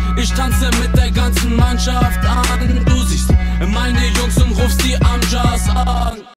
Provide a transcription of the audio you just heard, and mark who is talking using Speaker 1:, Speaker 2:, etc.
Speaker 1: Ich tanze mit der ganzen Mannschaft an. Du siehst meine Jungs und rufst die Amjas an.